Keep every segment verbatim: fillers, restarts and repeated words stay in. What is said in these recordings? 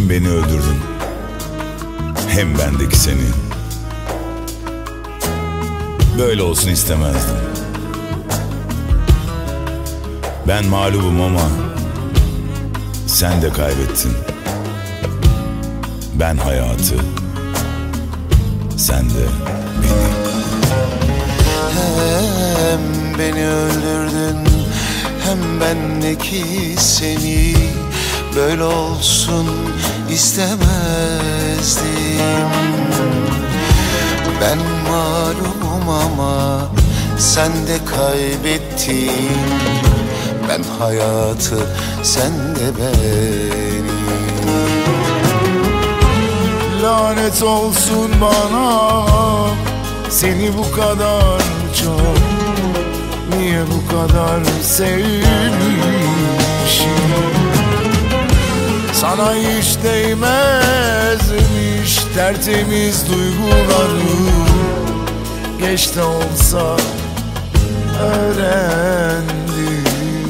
Hem beni öldürdün, hem bendeki seni. Böyle olsun istemezdim. Ben mağlubum ama sen de kaybettin. Ben hayatı, sen de beni. Hem beni öldürdün, hem bendeki seni. Böyle olsun istemezdim. Ben mağlubum ama sen de kaybettin. Ben hayatı, sen de beni. Lanet olsun bana, seni bu kadar çok, niye bu kadar sevmişim. Sana hiç değmezmiş tertemiz duygularım. Geç de olsa öğrendim.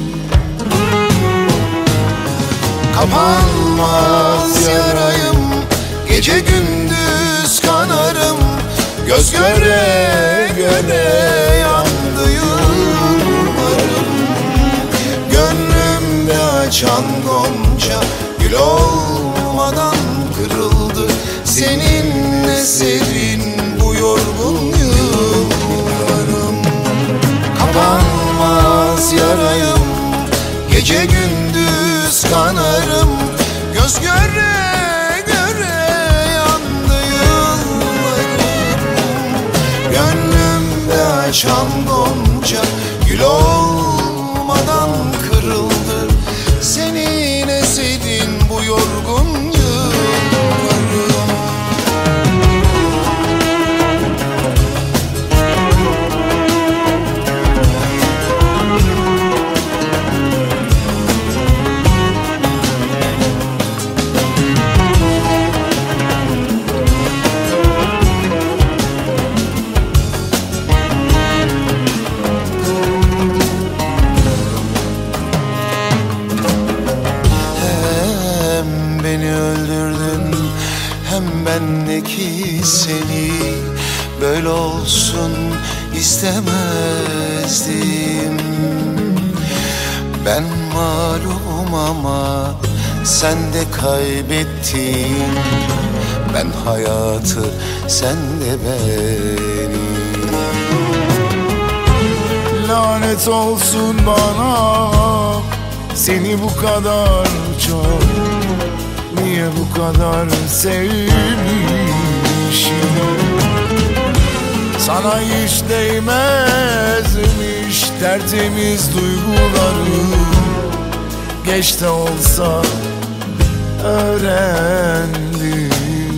Kapanmaz yarayım, gece gündüz kanarım. Göz göre göre yandı yıllarım. Gönlümde açan gonca gül olmadan kırıldı. Seninle serin bu yorgun yıllarım. Kapanmaz yarayım, gece gündüz kanarım. Göz göre göre yandı yıllarım. Gönlümde açan gonca gül olmadan kırıldı. Senin esedin bu yorgun yıllarım. Beni öldürdün, hem bendeki seni. Böyle olsun istemezdim. Ben mağlubum ama sen de kaybettin. Ben hayatı, sen de beni. Lanet olsun bana, seni bu kadar çok, niye bu kadar sevmişim. Sana hiç değmezmiş tertemiz duygularım. Geç de olsa öğrendim.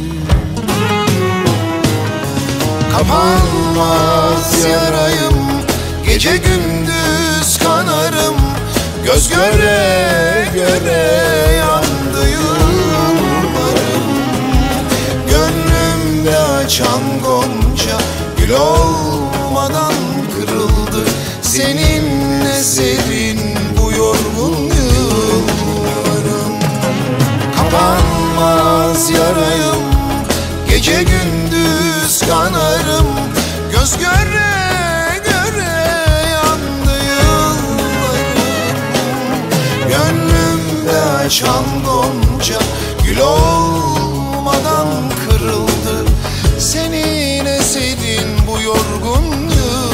Kapanmaz yarayım, gece gündüz kanarım. Göz göre göre yandı yıllarım. Gönlümde açan gonca gül olmadan kırıldı. Seninle serin bu yorgun yıllarım. Kapanmaz yarayım, gece gündüz kanarım. Göz göre göre yandı yıllarım. Gönlümde açan gonca gül olmadan kırıldı. Senin esedin bu yorgun yıllarım.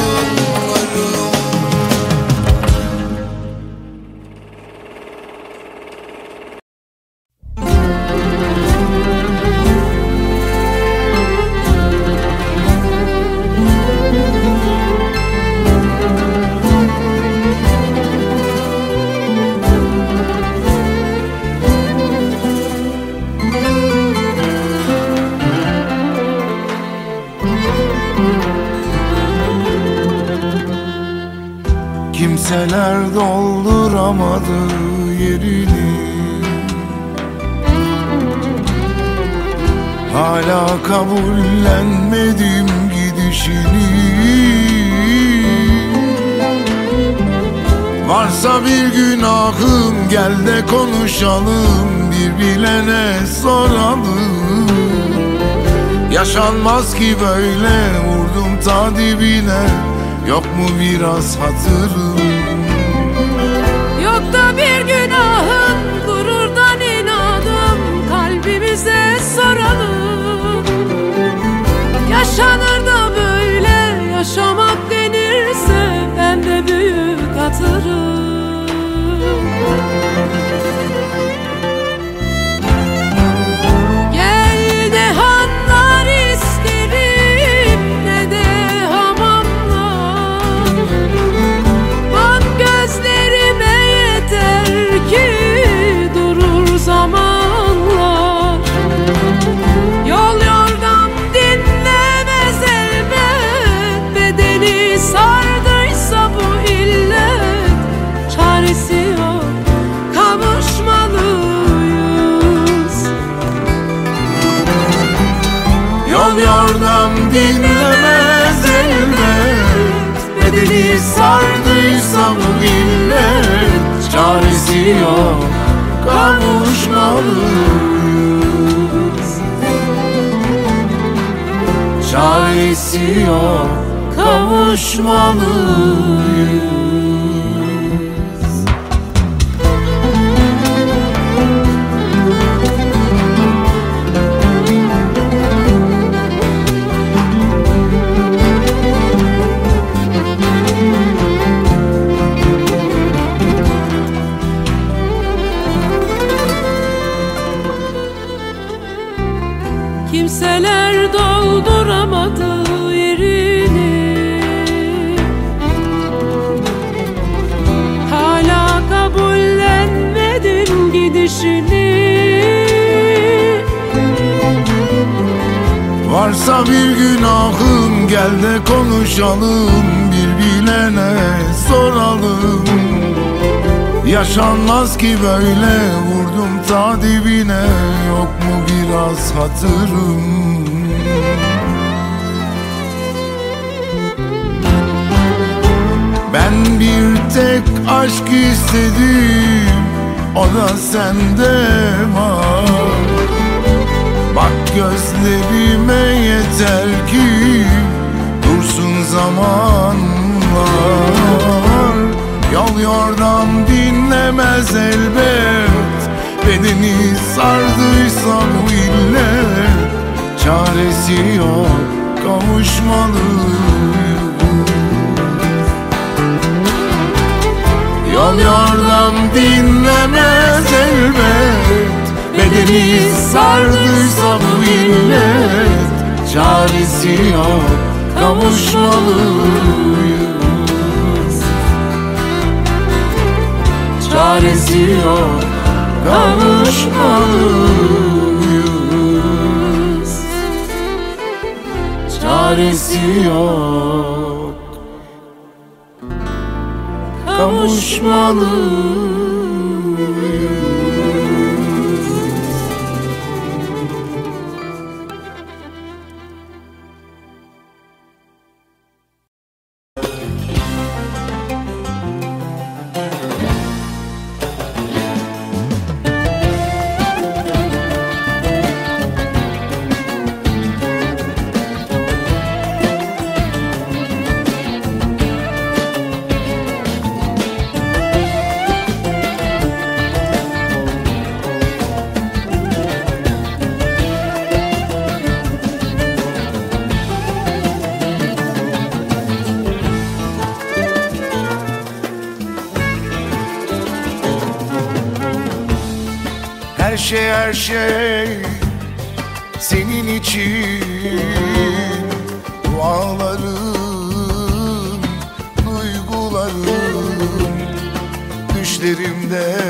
Kimseler dolduramadı yerini. Hala kabullenmedim gidişini. Varsa bir günahım gel de konuşalım bir bir bilene soralım. Yaşanmaz ki böyle, vurdum ta dibine, yok mu biraz hatırım? Yok da bir günahım, gururdan inadım, kalbimize soralım. Yaşanır da böyle, yaşamak denirse ben de büyük hatırım. Gel de hanlar isterim, ne de hamamlar. Bak gözlerime yeter ki durur zamanlar. Yol yordam dinlemez elbet, bedeni sardıysa bu illet, çaresi yok, kavuşmalıyız. Yol yordam dinlemez elbet, bedeni sardıysa bu illet, çaresi yok, kavuşmalıyız. Çaresi yok, kavuşmalıyız. Kimseler dolduramadı yerini, hala kabullenmedin gidişini. Varsa bir günahım, gel de konuşalım, bir bilene soralım. Yaşanmaz ki böyle, vurdum ta dibine, yok mu biraz hatırım? Ben bir tek aşk istedim, o da sende var. Bak gözlerime yeter ki dursun zamanlar. Yol yordam dinlemez elbet, bedeni sardıysa bu illet, çaresi yok, kavuşmalıyız. Yol yordam dinlemez elbet, bedeni sardıysa bu illet, çaresi yok, kavuşmalıyız. Çaresi yok, kavuşmalıyız. Çaresi yok, kavuşmalıyız. Her şey her şey senin için, dualarım, duygularım, düşlerimde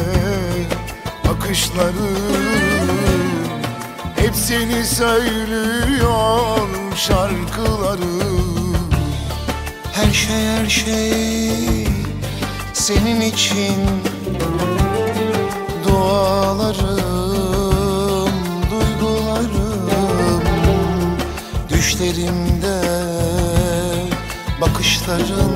bakışlarım, hep seni söylüyor şarkılarım. Her şey her şey senin için, dualarım, duygularım, düşlerimde bakışlarım,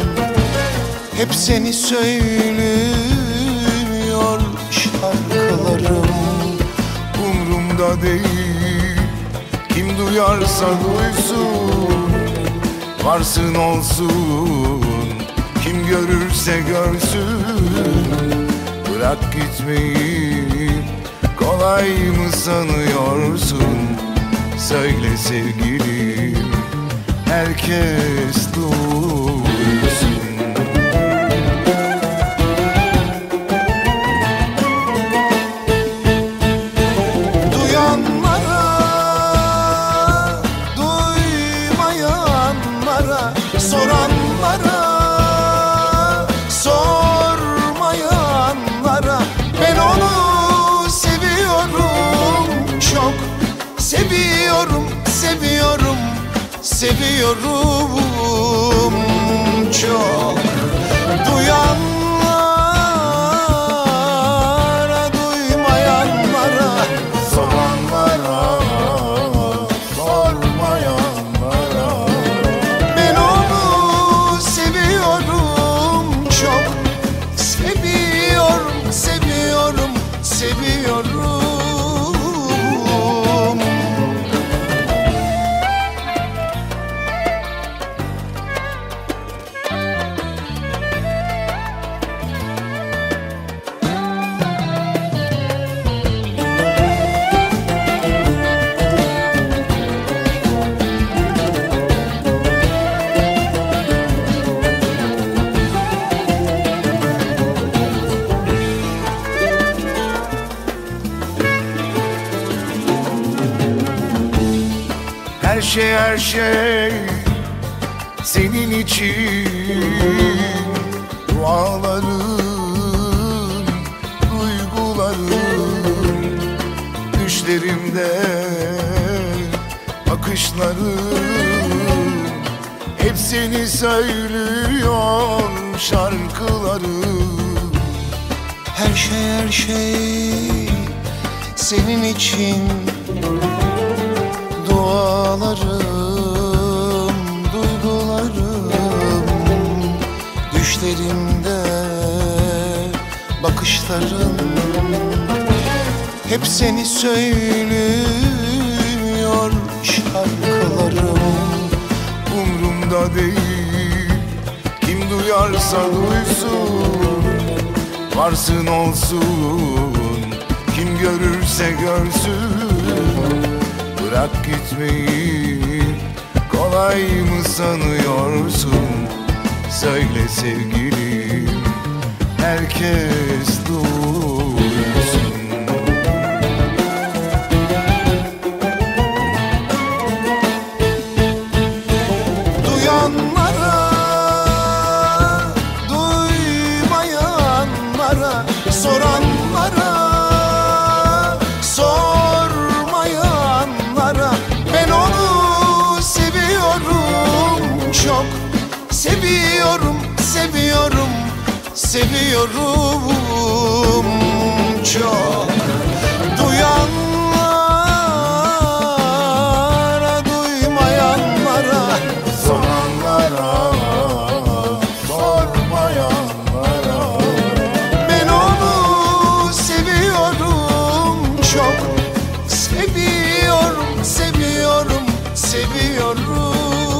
hep seni söylüyor şarkılarım. şarkılarım. Umrumda değil, kim duyarsa duysun, varsın olsun, kim görürse görsün. Bırak gitmeyi, kolay mı sanıyorsun? Söyle sevgilim, herkes duysun. Duyanlara, duymayanlara, soranlara, sormayanlara, ben onu seviyorum, çok seviyorum, seviyorum, seviyorum çok. Duyanlara, duymayanlara, Soranlara, sormayanlara, ben onu seviyorum, çok seviyorum, seviyorum, seviyorum. her şey her şey senin için. Dualarım, duygularım, düşlerimde bakışlarım, hep seni söylüyor şarkılarım. Her şey her şey senin için. Dualarım, duygularım, düşlerimde bakışlarım, hep seni söylüyor şarkılarım. Umrumda değil, kim duyarsa duysun, varsın olsun, kim görürse görsün. Bırak gitmeyi, kolay mı sanıyorsun? Söyle sevgilim, herkes duysun. Duyanlara, duymayanlara, soranlara, sormayanlara, ben onu seviyorum, çok seviyorum, seviyorum, seviyorum çok. Duyanlara, duymayanlara, Soranlara, sormayanlara, ben onu seviyorum, çok seviyorum, seviyorum, seviyorum.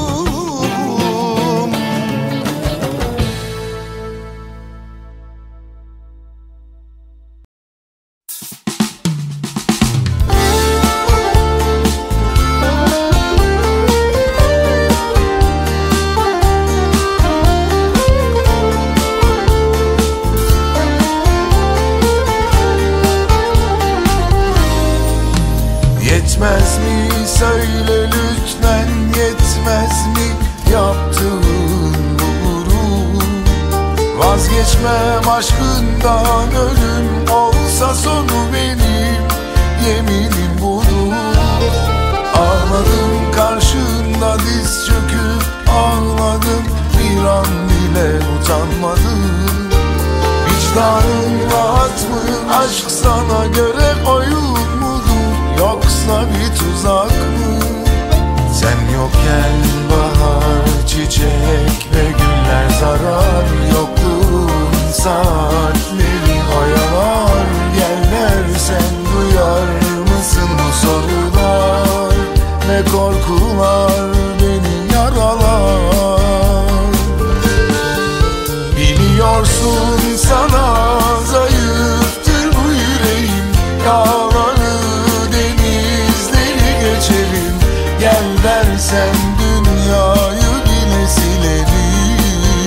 Yetmez mi söyle lütfen, yetmez mi yaptığın bu gurur? Vazgeçmem aşkından, ölüm olsa sonu benim, yeminim budur. Ağladım karşında diz çöküp ağladım, bir an bile utanmadım. Vicdanın rahat mı, aşk sana göre oyun mudur, yoksa bir tuzak mı? Sen yokken bahar, çiçek ve güller zarar, yokluğun saatleri oyalar. Gel derse dersen dünyayı bile silerim.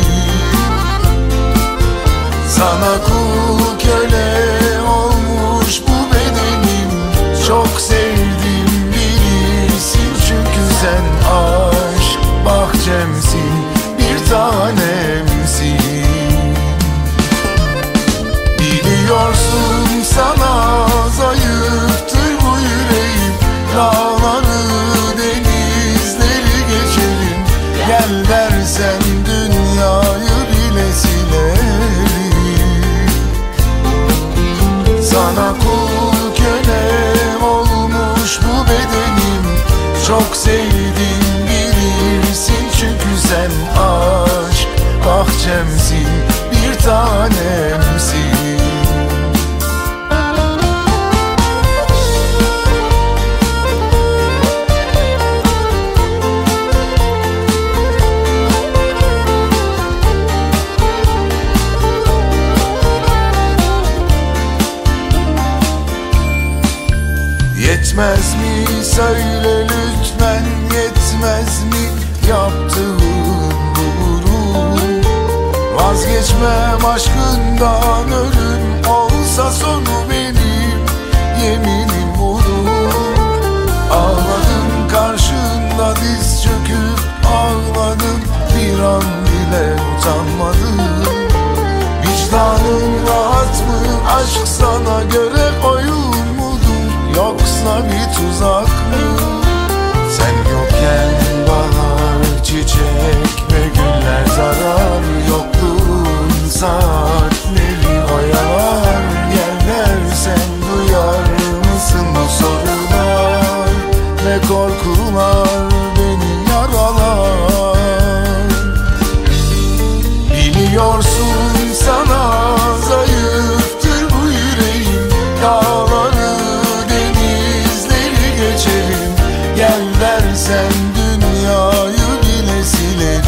Sana kul köle olmuş bu bedenim, çok sevdim bilirsin. Çünkü sen aşk bahçemsin, bir tanemsin. Biliyorsun sana zayıftır bu yüreğim, dağları denizleri geçerim. Gel dersen dünyayı bile silerim. Sana kul köle olmuş bu bedenim, çok sevdim bilirsin. Çünkü sen aşk bahçemsin, bir tanemsin. Yetmez mi söyle lütfen, yetmez mi yaptığın doğru? Vazgeçmem aşkından, ölüm olsa sonu benim, yeminim budur. Ağladım karşında diz çöküp ağladım, bir an bile utanmadım. Vicdanın rahat mı, aşk sana göre oyun mudur, yoksa bir tuzak mı? Sen yokken bahar, çiçek ve güller zarar, yokluğun saatleri oyalar. Gel dersen duyar mısın bu sorular ve korkular beni yaralar. Biliyorsun sana zayıftır bu yüreğim, dağları denizleri geçerim. Gel dersen dünyayı bile silerim.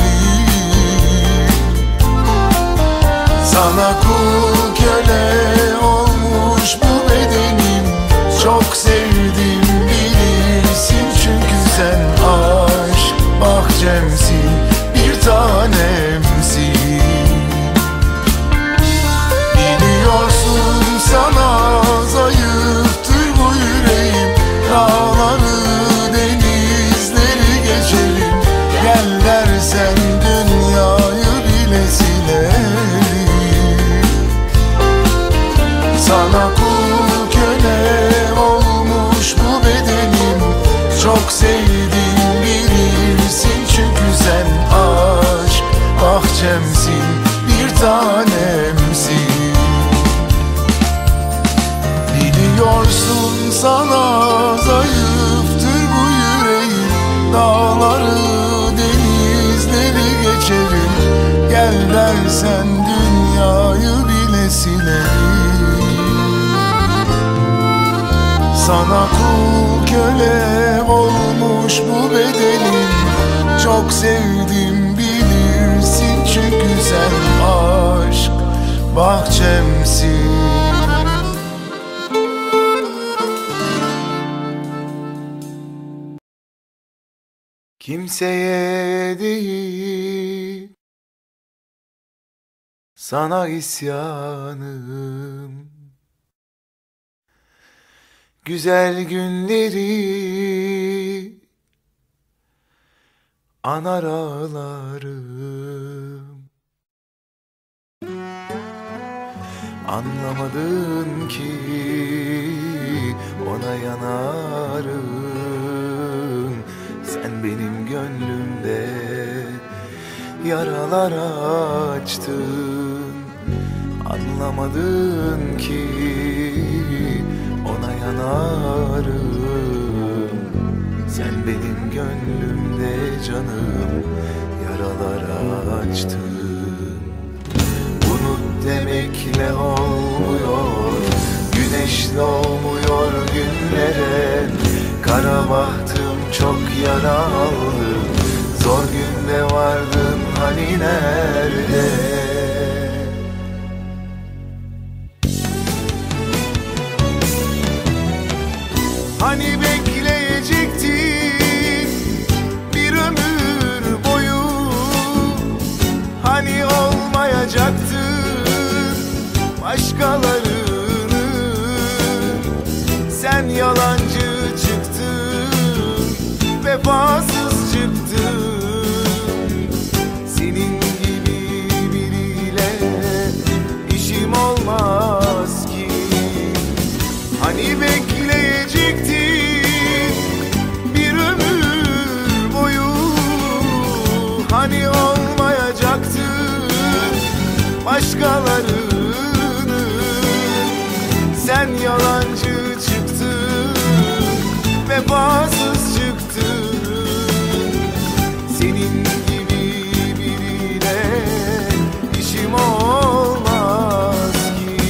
Sana kul köle olmuş bu bedenim, çok sevdim bilirsin. Çünkü sen aşk bahçemsin, bir tanemsin. Biliyorsun sana zayıftır bu yüreğim, dağları denizleri geçerim. Gel dersen dünyayı bile silerim. Sana kul köle olmuş bu bedenim, çok sevdim bilirsin. Çünkü sen aşk bahçemsin, bir tanemsin. Biliyorsun sana zayıftır bu yüreğim, dağları denizleri geçerim. Gel dersen dünyayı bile silerim. Sana kul köle olmuş bu bedenim, çok sevdim bilirsin. Çünkü sen aşk bahçemsin. Kimseye değil, sana isyanım. Güzel günleri anar ağlarım. Anlamadın ki ona yanarım. Sen benim gönlümde yaralar açtın. Anlamadın ki ona yanarım. Sen benim gönlümde canım yaralar açtın. Unut demekle olmuyor, güneşle olmuyor günlere. Kara bahtım çok yaralı, zor günde vardın hani nerede? Hani bekleyecektin vefasız çıktın. Senin gibi biriyle işim olmaz ki. Hani bekleyecektin bir ömür boyu, hani olmayacaktın başkalarını. Sen yalancı çıktın, vefasız çıktın. Senin gibi biriyle işim olmaz ki.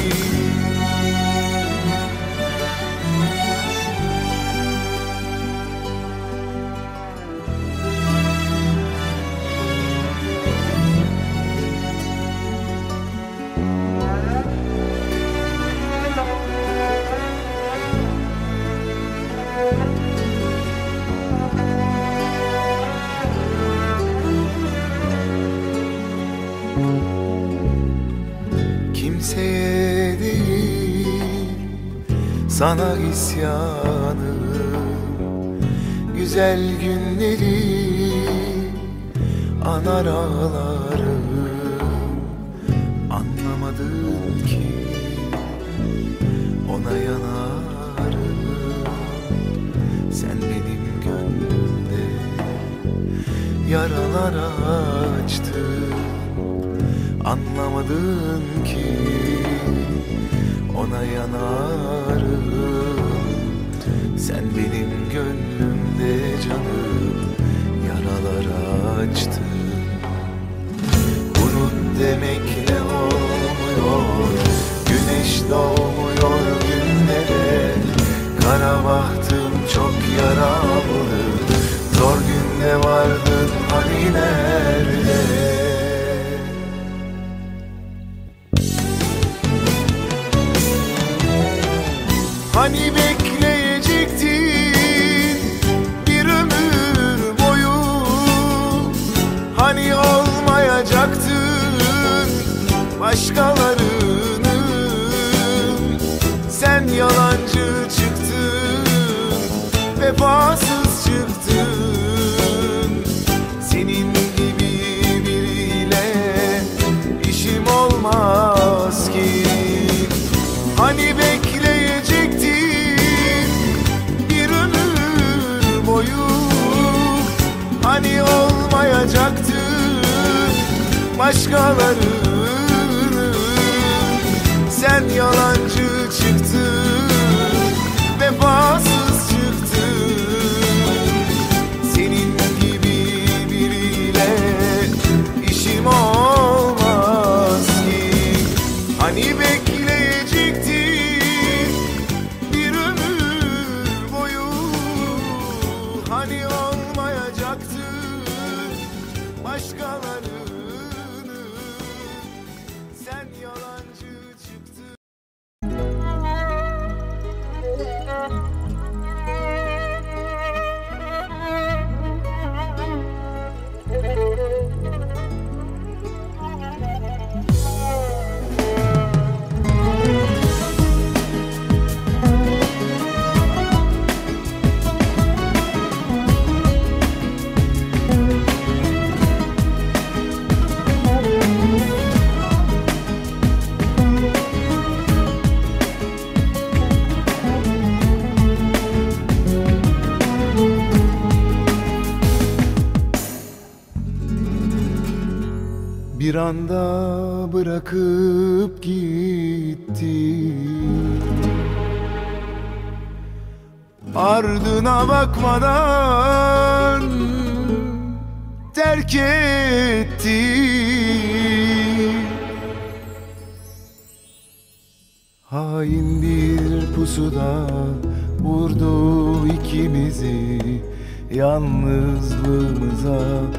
Kimseye değil sana isyanım, güzel günleri anar ağlarım. Anlamadın ki ona yanarım. Sen benim gönlümde yaralar açtın. Anlamadın ki ona yanarım. Sen benim gönlümde canım yaralar açtın. Unut demekle olmuyor, güneş doğmuyor günlere. Kara bahtım çok yaralı, zor günde vardın hani nerede? Hani bekleyecektin bir ömür boyu, hani olmayacaktın başkalarını. Sen yalancı çıktın, vefasız çıktın. Senin gibi biriyle işim olmaz ki. Hani bekleyecektin bir ömür boyu, hani olmayacaktın başkalarını. Sen yalancı çıktın, vefasız çıktın. Senin gibi biriyle işim olmaz ki. Hani bekleyecektin bir ömür boyu, hani olmayacaktın başkalarını. Sen yalancı çıktın. Bir anda bırakıp gitti, ardına bakmadan terk etti. Hain bir pusuda vurdu ikimizi, yalnızlığımıza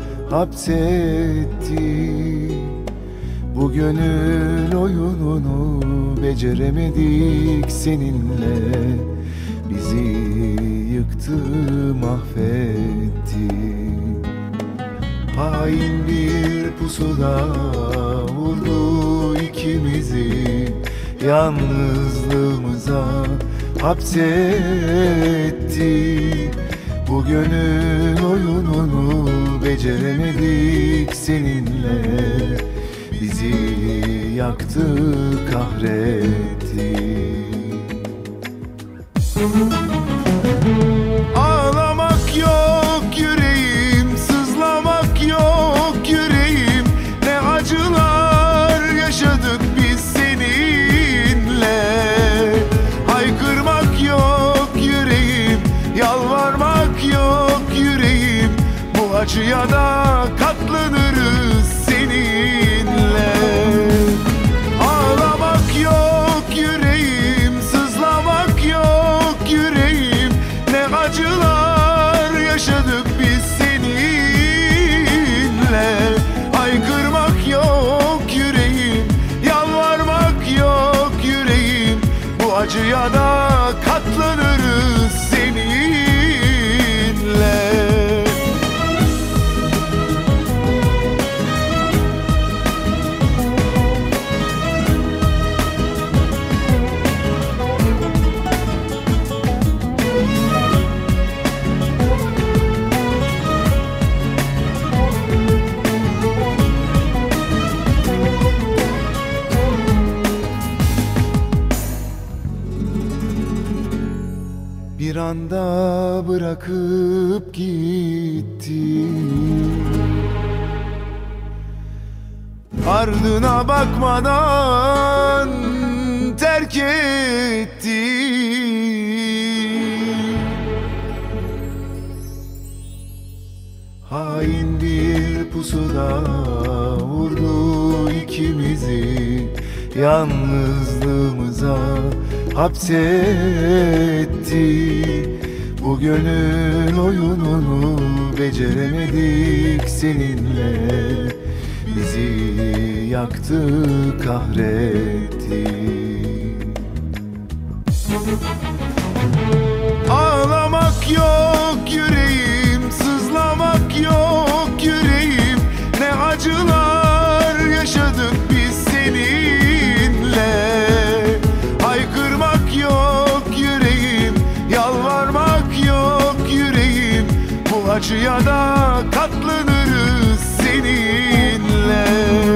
hapsetti. Bu gönül oyununu beceremedik seninle, bizi yıktı, mahvetti. Hain bir pusuda vurdu ikimizi, yalnızlığımıza hapsetti. Bu Bu gönül oyununu beceremedik seninle. Bizi yaktı, kahretti. Ağlamak yok yüreğim, sızlamak yok yüreğim. Ne acılar yaşadık biz seninle. Haykırmak yok yüreğim, yalvarmak yok yüreğim. Bu acıya da katlanırız seninle. Ağlamak yok yüreğim, sızlamak yok yüreğim. Ne acılar yaşadık biz seninle. Haykırmak yok yüreğim, yalvarmak yok yüreğim. Bu acıya da katlanırız seninle. Bir anda bırakıp gitti, ardına bakmadan terk etti. Hain bir pusuda vurdu ikimizi, yalnızlığımıza hapsetti. Bu gönül oyununu beceremedik seninle. Bizi yaktı, kahretti. Ağlamak yok yüreğim, sızlamak yok yüreğim. Ne acılar yaşadık biz seninle. Haykırmak yok yüreğim, yalvarmak yok yüreğim. Bu acıya da katlanırız seninle.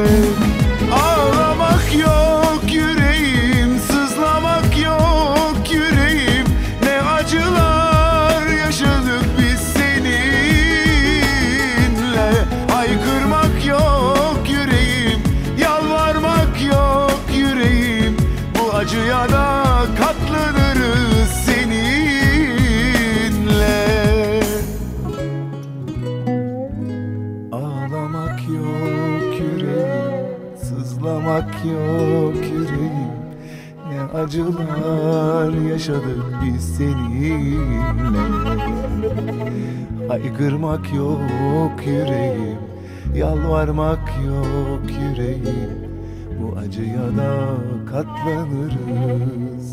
Ağlamak yok yüreğim, sızlamak yok yüreğim. Ne acılar yaşadık biz seninle. Haykırmak yok yüreğim, yalvarmak yok yüreğim. Bu acıya da katlanırız seninle. Ağlamak yok yüreğim, sızlamak yok yüreğim. Ne acılar yaşadık biz seninle. Haykırmak yok yüreğim, yalvarmak yok yüreğim. Bu acıya da katlanırız.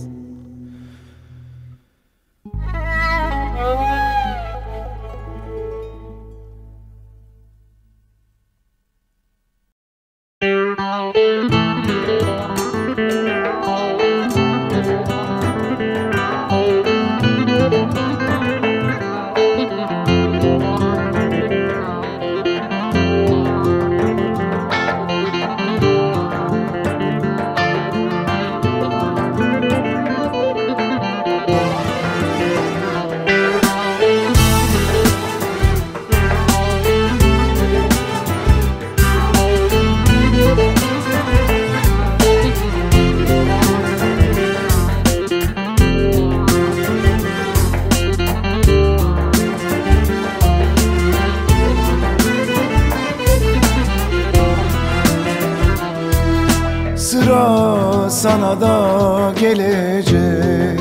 Sıra sana da gelecek,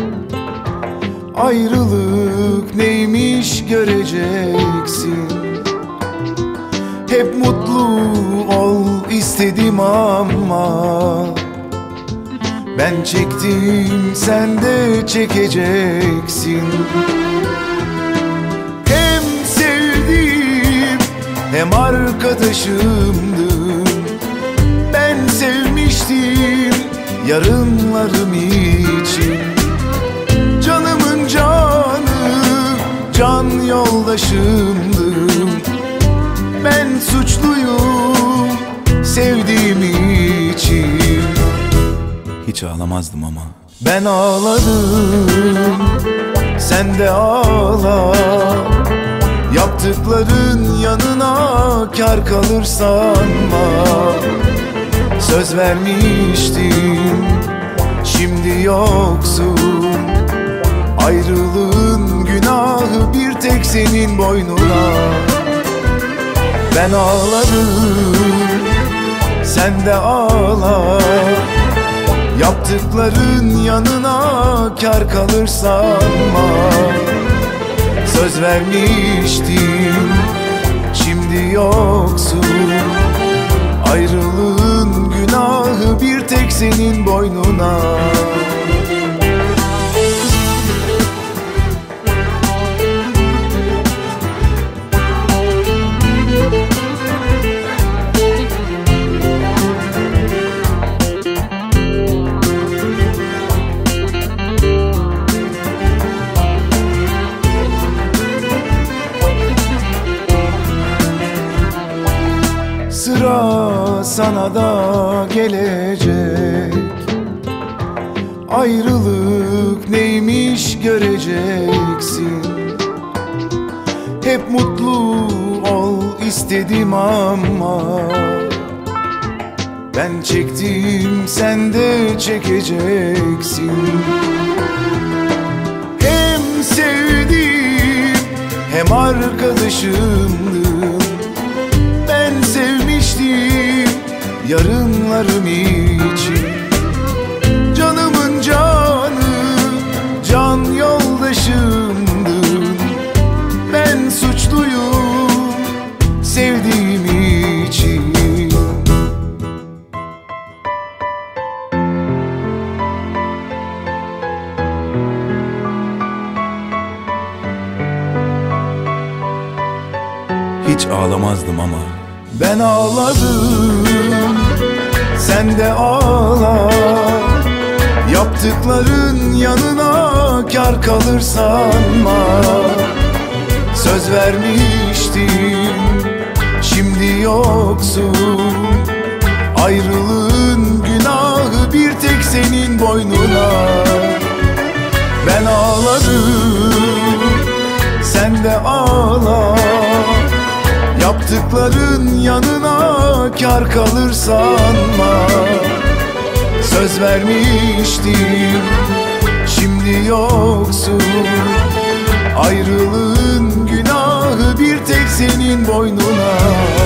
ayrılık neymiş göreceksin. Hep mutlu ol istedim ama ben çektim, sen de çekeceksin. Hem sevdiğim hem arkadaşımdın. Ben sevmiştim yarınlarım için. Canımın canı, can yoldaşımdın. Ben suçluyum sevdiğim için. Hiç ağlamazdım ama Ben ağladım, sen de ağla. Yaptıkların yanına kar kalır sanma. Söz vermiştim, şimdi yoksun. Ayrılığın günahı bir tek senin boynuna. Ben ağladım, sen de ağla. Yaptıkların yanına kar kalır sanma. Söz vermiştim, şimdi yoksun. Ayrılığın günahı bir tek senin boynuna. Sıra sana da gelecek. Ayrılık neymiş göreceksin. Hep mutlu ol istedim ama ben çektim, sen de çekeceksin. Hem sevdim hem arkadaşımdın. Ben sevmiştim yarınlarım için. Canımın canı, can yoldaşımdın. Ben suçluyum sevdiğim için. hiç ağlamazdım ama Ben ağladım, sen de ağla. Yaptıkların yanına kar kalır sanma. Söz vermiştim, şimdi yoksun. Ayrılığın günahı bir tek senin boynuna. Ben ağladım, sen de ağla. Yaptıkların yanına kar kalır sanma. Söz vermiştim, şimdi yoksun. Ayrılığın günahı bir tek senin boynuna.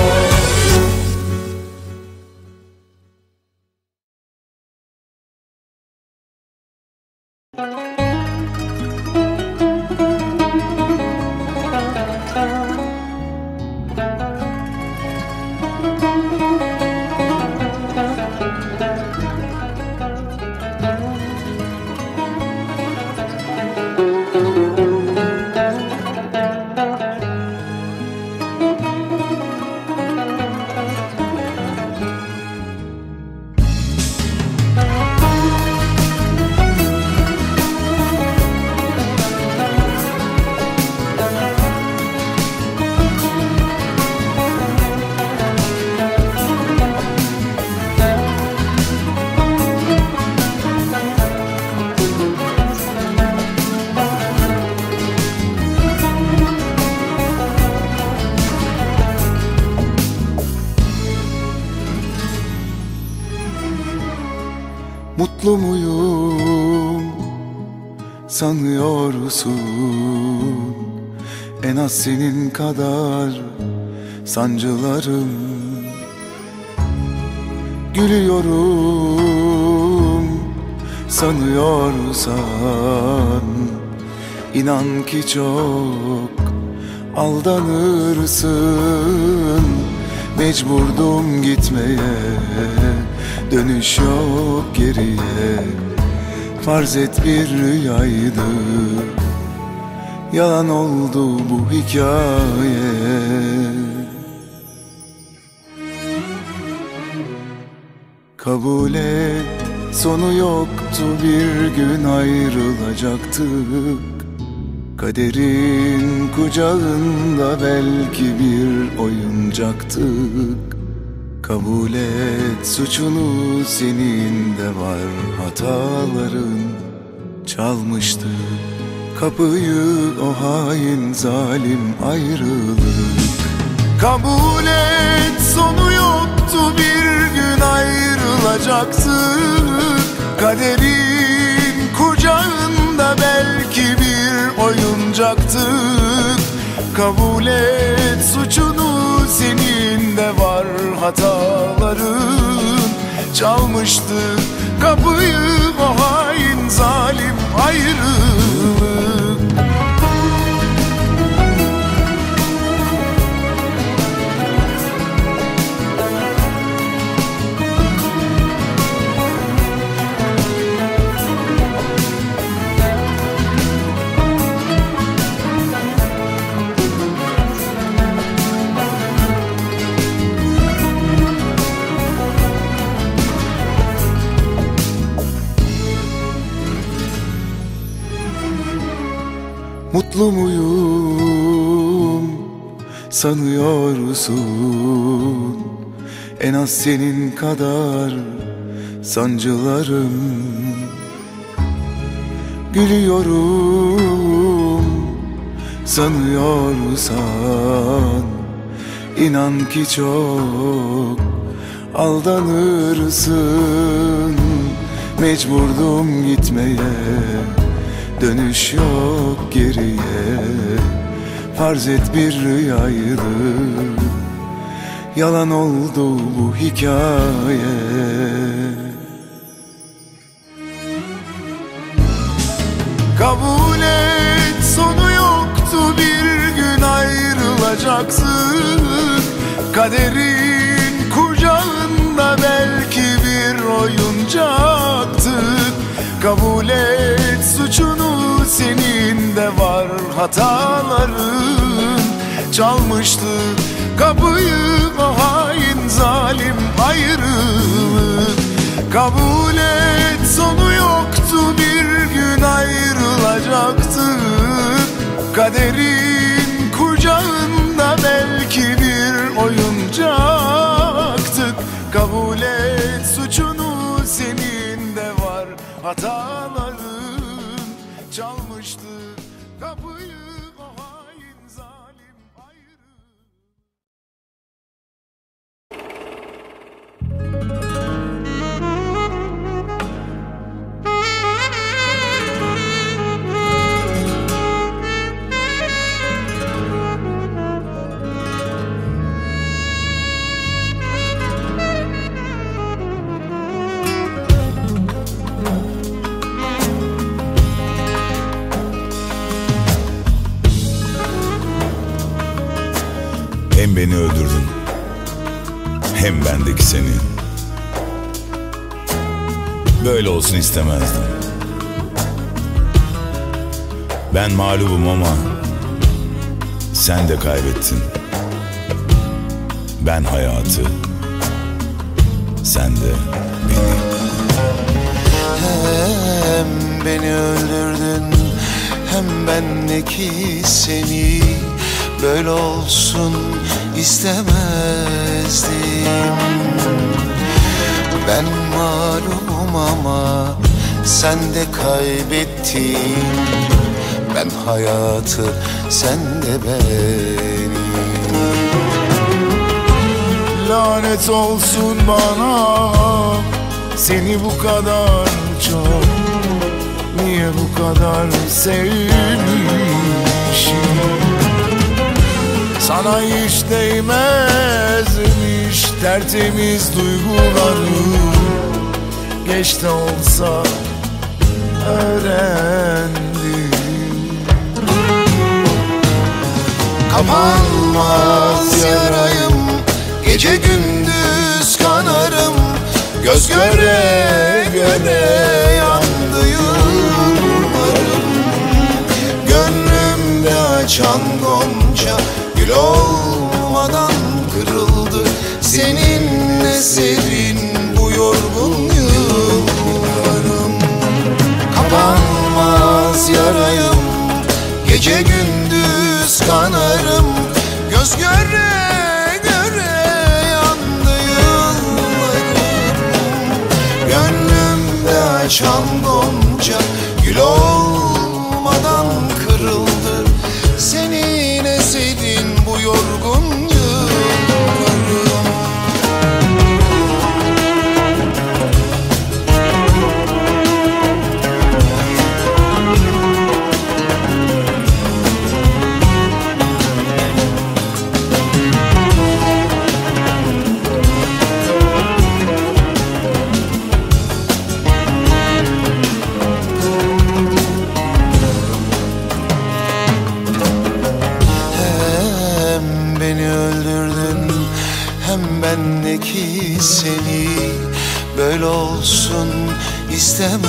Mutlu muyum sanıyorsun? En az senin kadar sancılarım. Gülüyorum sanıyorsan, inan ki çok aldanırsın. Mecburdum gitmeye, dönüş yok geriye. Farz et bir rüyaydı, yalan oldu bu hikaye. Kabul et, sonu yoktu, bir gün ayrılacaktık. Kaderin kucağında belki bir oyuncaktık. Kabul et suçunu, senin de var hataların. Çalmıştı kapıyı o hain zalim ayrılık. Kabul et sonu yoktu, bir gün ayrılacaktık. Kaderin kucağında belki bir oyuncaktık. Kabul et suçunu, senin de var hataların. Çalmıştı kapıyı o hain zalim ayrılık. Mutlu muyum sanıyorsun? En az senin kadar sancılarım. Gülüyorum sanıyorsan, İnan ki çok aldanırsın. Mecburdum gitmeye, dönüş yok geriye. Farz et bir rüyaydı, yalan oldu bu hikaye. Kabul et sonu yoktu, bir gün ayrılacaksın. Kaderin kucağında belki bir oyuncaktık. Kabul et suçunu, senin de var hataların. Çalmıştı kapıyı o hain zalim ayrılık. Kabul et sonu yoktu, bir gün ayrılacaktık. Kaderin kucağında belki bir oyuncaktık. Kabul et suçunu, senin de var hataların. Çalmıştı kapıyı o hain zalim ayrılık. Hem beni öldürdün, hem bendeki seni. Böyle olsun istemezdim. Ben mağlubum ama sen de kaybettin. Ben hayatı, sen de beni. Hem beni öldürdün, hem bendeki seni. Böyle olsun istemezdim. Ben mağlubum ama sen de kaybettin. Ben hayatı, sen de beni. Lanet olsun bana, seni bu kadar çok, niye bu kadar sevmişim. Sana hiç değmezmiş tertemiz duygularım. Geç de olsa öğrendim. Kapanmaz yarayım, gece gündüz kanarım. Göz göre göre yandı yıllarım. Gönlümde açan gonca gül olmadan kırıldı. Seninle serin bu yorgun yıllarım. Kapanmaz yarayım, Gece gündüz kanarım, göz göre göre yandı yıllarım. Gönlümde açan gonca gül olmadan kırıldı. Senin eserin bu yorgun yıllarım. Bendeki seni böyle olsun istemezdim.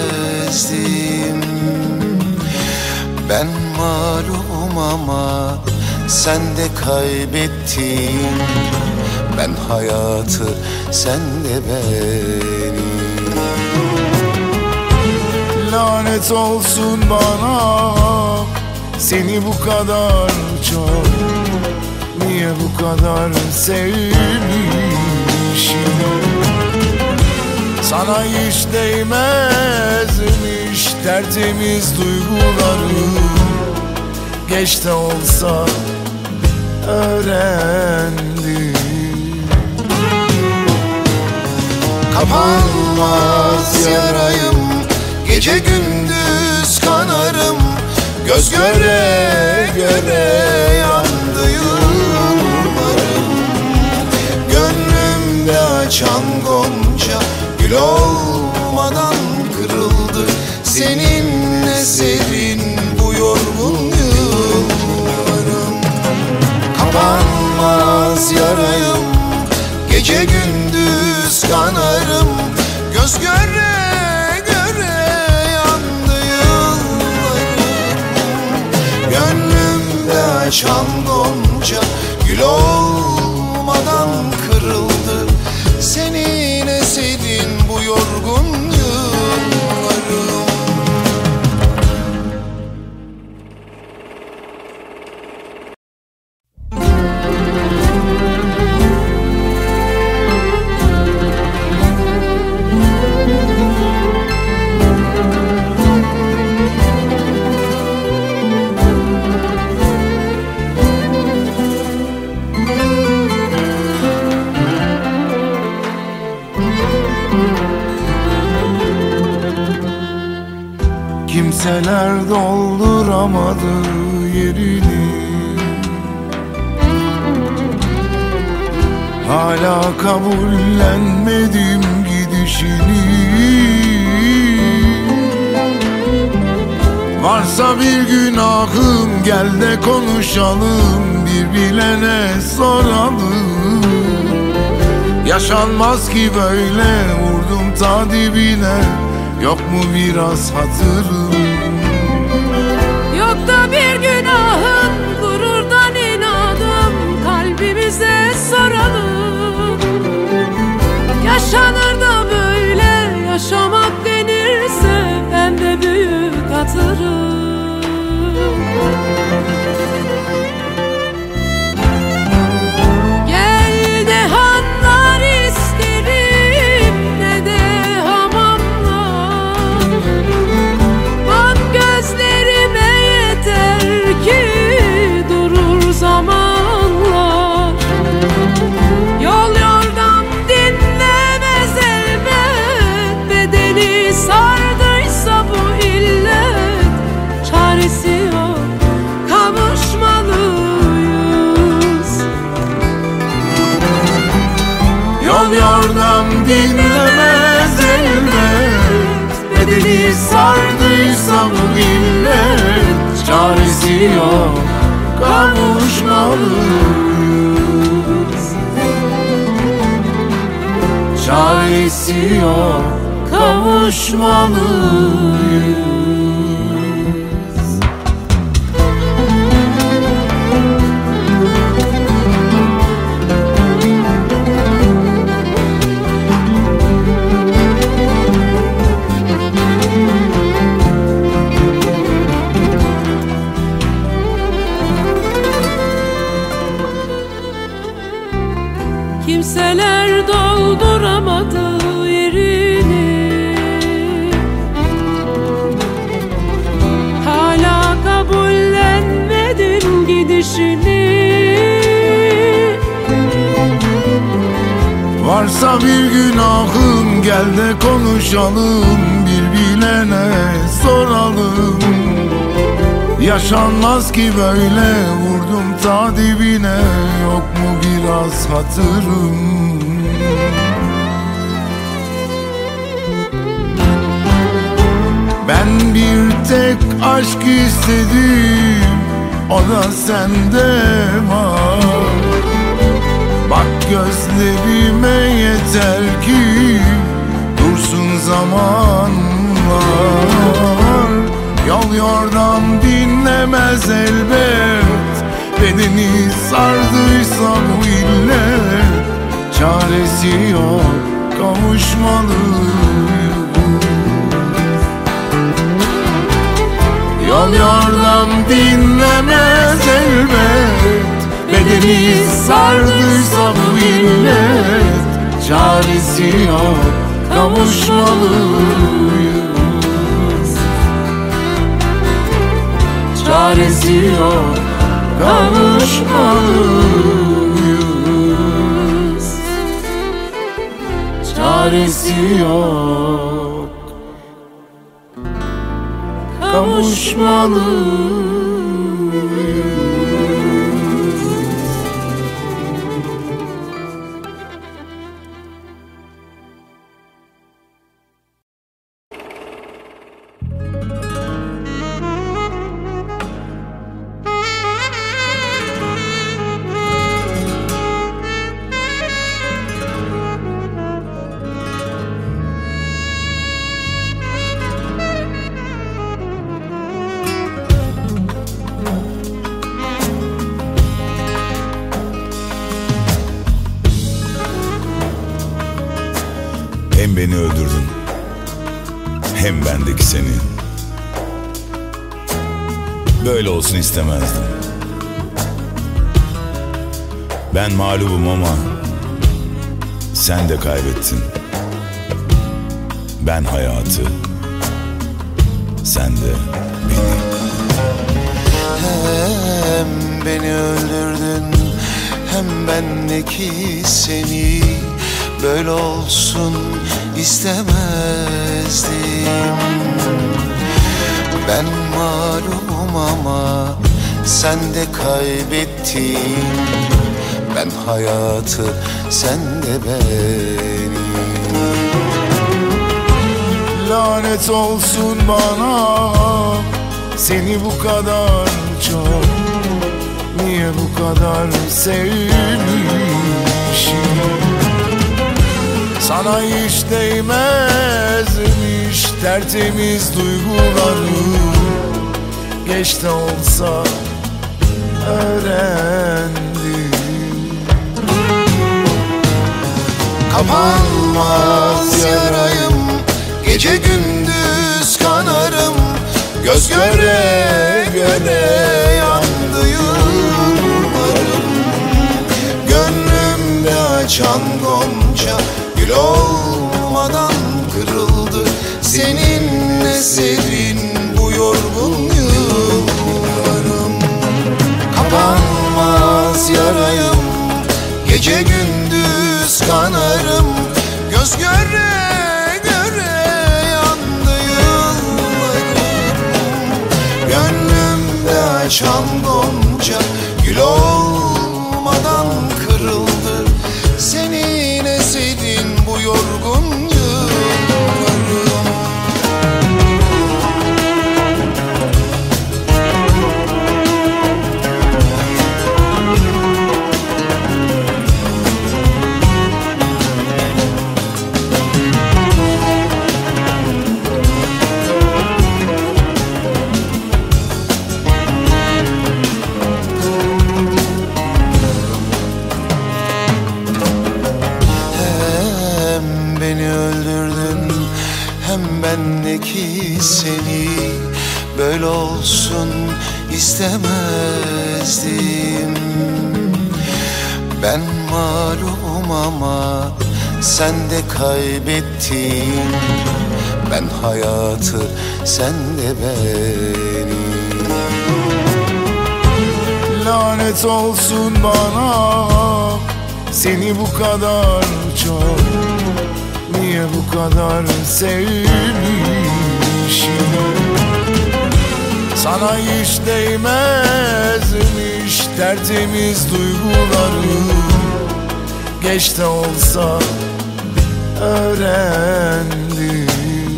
Ben malum ama sen de kaybettin. Ben hayatı, sen de beni. Lanet olsun bana, seni bu kadar çok, niye bu kadar sevmişim? Sana hiç değmezmiş tertemiz duygularım. Geç de olsa öğrendim. Kapanmaz yarayım, gece gündüz kanarım. Göz göre göre yandı yıllarım. Gönlümde açan gonca gül olmadan kırıldı. Senin eserin bu yorgun yıllarım. Kapanmaz yarayım, gece gündüz kanarım. Göz göre göre yandı yıllarım. Gönlümde açan gonca gül olmadan kırıldı. Senin eserin bu yorgun yıllarım. Kimseler dolduramadı yerini. Hala kabullenmedim gidişini. Varsa bir günahım gel de konuşalım, bir bilene soralım. Yaşanmaz ki böyle, vurdum ta dibine. Yok mu biraz hatırım? Yok da bir günahım, gururdan inadım. Kalbimize soralım. Yaşanır da böyle, yaşamak denirse ben de büyük hatırım. Gel de hanlar isterim, ne de hamamlar. Bak gözlerime yeter ki durur zamanlar. Yol yordan dinlemez elbet, bedeni sardıysa bu illet. Çaresi yok, kavuşmalıyız. Yol yordam dinlemez elbet, bedeni sardıysa bu illet. Çaresi yok, kavuşmalıyız. Çaresi yok, kavuşmalıyız. kimseler dolduramadı yerini. Hala kabullenmedin gidişini. Varsa bir günahım gel de konuşalım, bir bilene soralım. Yaşanmaz ki böyle, vurdum ta dibine, yok mu biraz hatırım? Ben bir tek aşk istedim, o da sende var. Bak gözlerime yeter ki dursun zamanlar. Yol yordam dinlemez elbet, bedeni sardıysa bu illet. Çaresi yok, kavuşmalıyız. Yol yordam dinlemez elbet, bedeni sardıysa bu illet. Çaresi yok, kavuşmalıyız. Çaresi yok, kavuşmalıyız. Çaresi yok, kavuşmalıyız. Hem beni öldürdün, hem bendeki seni. Böyle olsun istemezdim. Ben mağlubum ama sen de kaybettin. Ben hayatı, sen de beni. Hem beni öldürdün, hem bendeki seni. Böyle olsun istemezdim. Ben mağlubum ama sen de kaybettin. Ben hayatı, sen de beni. Lanet olsun bana, seni bu kadar çok, niye bu kadar sevmişim? Sana hiç değmezmiş tertemiz duygularım. Geç de olsa öğrendim. Kapanmaz yarayım, gece gündüz kanarım. Göz göre göre yandı yıllarım. Gönlümde açan gonca gül olmadan kırıldı. Seninle sevin bu yorgun yıllarım. Kapanmaz yarayım, gece gündüz kanarım. Göz göre göre yandı yıllarım. Gönlümde açan gonca gül olmadan kırıldı. Seninle sevin bu yorgun yıllarım. Bendeki seni böyle olsun istemezdim. Ben mağlubum ama sen de kaybettin. Ben hayatı, sen de beni. Lanet olsun bana, seni bu kadar çok, niye bu kadar sevmişim? Sana hiç değmezmiş tertemiz duygularım. Geç de olsa öğrendim.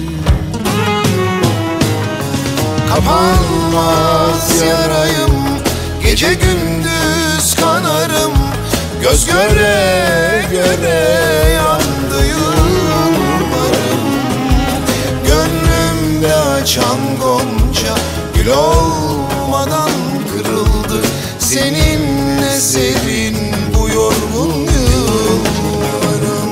Kapanmaz yarayım, gece gündüz kanarım. Göz göre göre yandı yıllarım. Gönlümde açan gonca gül olmadan kırıldı. Seninle serin bu yorgun yıllarım.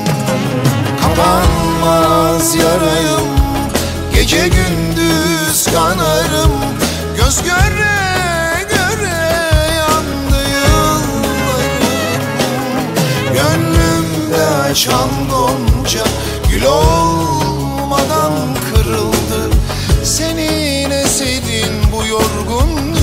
Kapanmaz yarayım, gece gündüz kanarım. Göz göre göre yandı yıllarım. Gönlümde açan gonca gül olmadan kırıldı. Senin esedin bu yorgun